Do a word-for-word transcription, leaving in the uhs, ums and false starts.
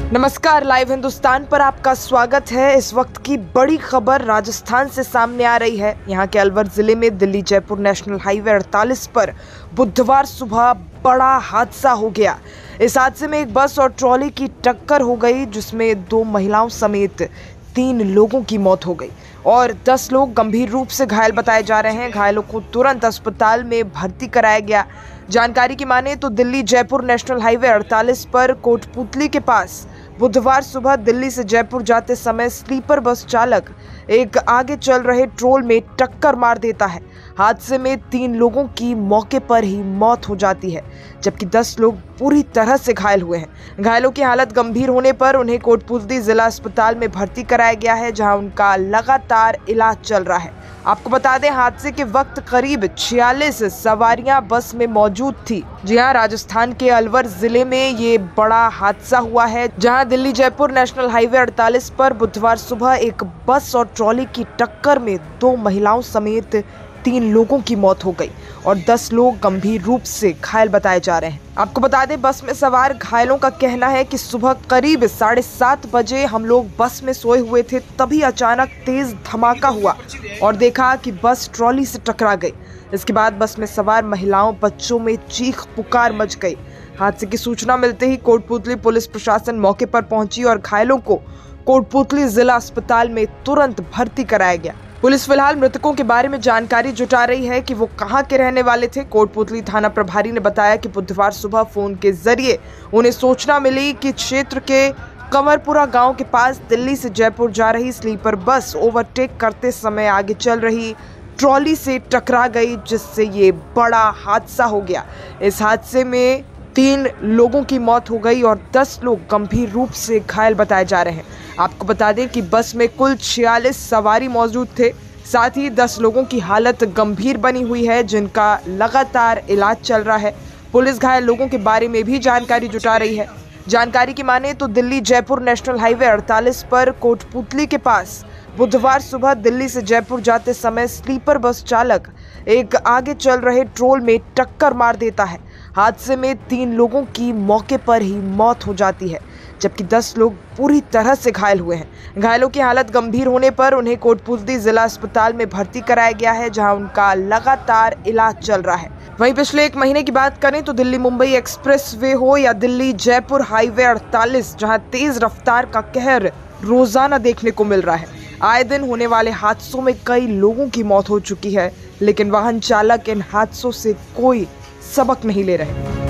नमस्कार, लाइव हिंदुस्तान पर आपका स्वागत है। इस वक्त की बड़ी खबर राजस्थान से सामने आ रही है। यहाँ के अलवर जिले में दिल्ली जयपुर नेशनल हाईवे अड़तालीस पर बुधवार सुबह बड़ा हादसा हो गया। इस हादसे में एक बस और ट्रॉली की टक्कर हो गई, जिसमें दो महिलाओं समेत तीन लोगों की मौत हो गई और दस लोग गंभीर रूप से घायल बताए जा रहे हैं। घायलों को तुरंत अस्पताल में भर्ती कराया गया। जानकारी की माने तो दिल्ली जयपुर नेशनल हाईवे अड़तालीस पर कोटपुतली के पास बुधवार सुबह दिल्ली से जयपुर जाते समय स्लीपर बस चालक एक आगे चल रहे ट्रोल में टक्कर मार देता है। हादसे में तीन लोगों की मौके पर ही मौत हो जाती है, जबकि दस लोग पूरी तरह से घायल हुए हैं। घायलों की हालत गंभीर होने पर उन्हें कोटपुतली जिला अस्पताल में भर्ती कराया गया है, जहां उनका लगातार इलाज चल रहा है। आपको बता दें, हादसे के वक्त करीब छियालीस सवारियां बस में मौजूद थी। जी हां, राजस्थान के अलवर जिले में ये बड़ा हादसा हुआ है, जहां दिल्ली जयपुर नेशनल हाईवे अड़तालीस पर बुधवार सुबह एक बस और ट्रॉली की टक्कर में दो महिलाओं समेत तीन लोगों की मौत हो गई और दस लोग गंभीर रूप से घायल बताए जा रहे हैं। आपको बता दें, बस में सवार घायलों का कहना है कि सुबह करीब साढ़े सात बजे हम लोग बस में सोए हुए थे, तभी अचानक तेज धमाका हुआ और देखा कि बस ट्रॉली से टकरा गई। इसके बाद बस में सवार महिलाओं बच्चों में चीख पुकार मच गई। हादसे की सूचना मिलते ही कोटपुतली पुलिस प्रशासन मौके पर पहुंची और घायलों को कोटपुतली जिला अस्पताल में तुरंत भर्ती कराया गया। पुलिस फिलहाल मृतकों के बारे में जानकारी जुटा रही है कि वो कहां के रहने वाले थे। कोटपुतली थाना प्रभारी ने बताया कि बुधवार सुबह फोन के जरिए उन्हें सूचना मिली कि क्षेत्र के कंवरपुरा गांव के पास दिल्ली से जयपुर जा रही स्लीपर बस ओवरटेक करते समय आगे चल रही ट्रॉली से टकरा गई, जिससे ये बड़ा हादसा हो गया। इस हादसे में तीन लोगों की मौत हो गई और दस लोग गंभीर रूप से घायल बताए जा रहे हैं। आपको बता दें कि बस में कुल छियालीस सवारी मौजूद थे। साथ ही दस लोगों की हालत गंभीर बनी हुई है, जिनका लगातार इलाज चल रहा है। पुलिस घायल लोगों के बारे में भी जानकारी जुटा रही है। जानकारी की माने तो दिल्ली जयपुर नेशनल हाईवे अड़तालीस पर कोटपुतली के पास बुधवार सुबह दिल्ली से जयपुर जाते समय स्लीपर बस चालक एक आगे चल रहे ट्रोल में टक्कर मार देता है। हादसे में तीन लोगों की मौके पर ही मौत हो जाती है, जबकि दस लोग पूरी तरह से घायल हुए हैं। घायलों की हालत गंभीर होने पर उन्हें कोटपुतली जिला अस्पताल में भर्ती कराया गया है, जहां उनका लगातार इलाज चल रहा है। वहीं पिछले एक महीने की बात करें तो दिल्ली मुंबई एक्सप्रेस वे हो या दिल्ली जयपुर हाईवे अड़तालीस, जहां तेज रफ्तार का कहर रोजाना देखने को मिल रहा है। आए दिन होने वाले हादसों में कई लोगों की मौत हो चुकी है, लेकिन वाहन चालक इन हादसों से कोई सबक नहीं ले रहे।